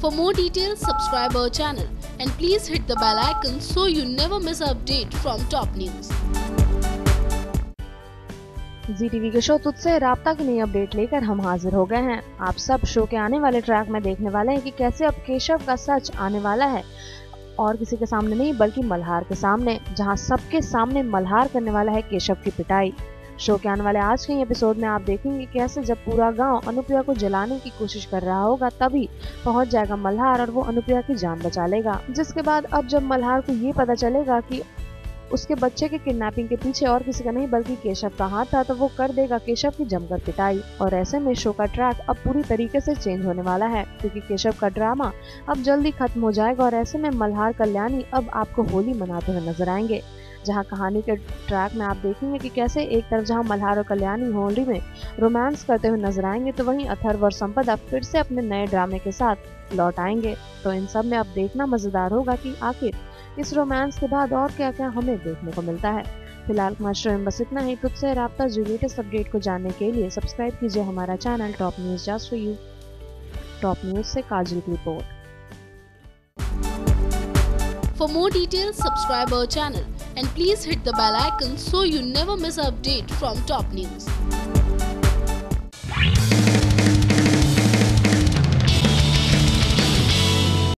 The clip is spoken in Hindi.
For more details, subscribe our channel and please hit the bell icon so you never miss an update from top news. Zee TV के शो तुझसे राब्ता की नई अपडेट लेकर हम हाजिर हो गए हैं। आप सब शो के आने वाले ट्रैक में देखने वाले हैं कि कैसे अब केशव का सच आने वाला है और किसी के सामने नहीं बल्कि मल्हार के सामने, जहां सबके सामने मल्हार करने वाला है केशव की पिटाई। शो के आने वाले आज के एपिसोड में आप देखेंगे कैसे जब पूरा गांव अनुप्रिया को जलाने की कोशिश कर रहा होगा तभी पहुंच जाएगा मल्हार और वो अनुप्रिया की जान बचा लेगा। जिसके बाद अब जब मल्हार को ये पता चलेगा कि उसके बच्चे के किडनैपिंग के पीछे और किसी का नहीं बल्कि केशव का हाथ था, तो वो कर देगा केशव की जमकर पिटाई। और ऐसे में शो का ट्रैक अब पूरी तरीके से चेंज होने वाला है क्योंकि केशव का ड्रामा अब जल्दी खत्म हो जाएगा और ऐसे में मल्हार कल्याणी अब आपको होली मनाते हुए नजर आएंगे। जहां कहानी के ट्रैक में आप देखेंगे कि कैसे एक तरफ जहां मल्हार और कल्याणी होली में रोमांस करते हुए नजर आएंगे तो वहीं अथर्व और संपदा फिर से अपने नए ड्रामे के साथ लौट आएंगे। तो इन सब में अब देखना मजेदार होगा कि आखिर इस रोमांस के बाद और क्या क्या हमें देखने को मिलता है। फिलहाल हमारे में बस इतना ही। तुझसे राब्ता जो लेटेस्ट अपडेट को जानने के लिए सब्सक्राइब कीजिए हमारा channel top news just for you. Top news से काजल की रिपोर्ट। For more details, subscribe our channel and please hit the bell icon so you never miss an update from top news.